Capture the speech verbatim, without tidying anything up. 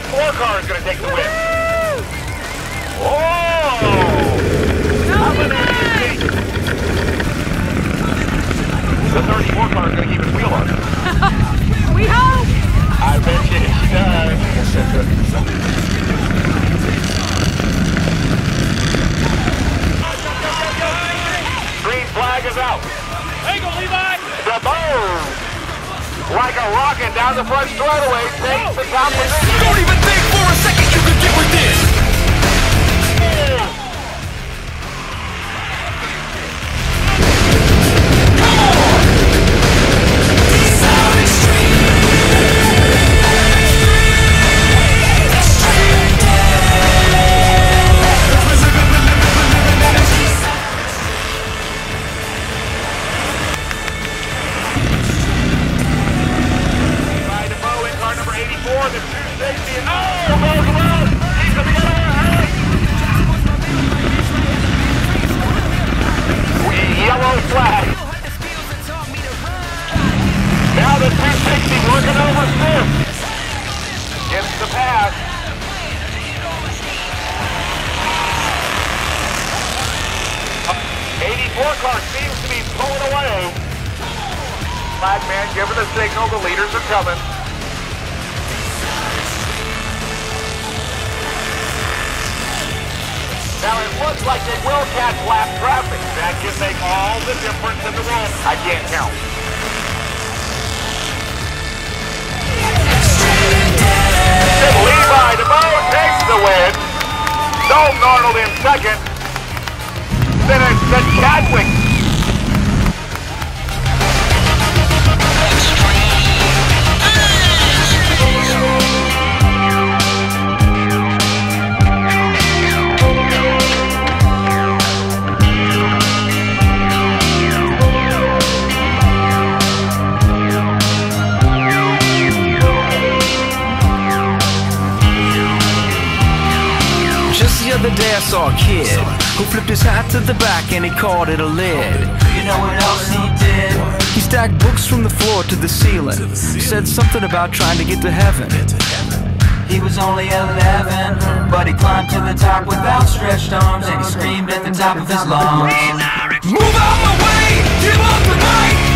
thirty-four car is going to take the win. Oh! Dominating. The thirty-four car is going to keep its wheel on. We hope! I bet you it does. Green flag is out. There you go, Levi! The boom! Like a rocket down the front straightaway, takes the top position. Don't even think for a second you could get with this! eighty-four car seems to be pulling away. Flag man giving the signal, the leaders are coming. Now it looks like they will catch lap traffic. That can make all the difference in the world. I can't count. Levi DeBow takes the win. Dalton Arnold in second. Then it's the Chadwick. Just the other day I saw a kid who flipped his hat to the back and he called it a lid. You know what else he did? He stacked books from the floor to the ceiling. Said something about trying to get to heaven. He was only eleven, but he climbed to the top with outstretched arms and he screamed at the top of his lungs. Move out my way! Give up the night!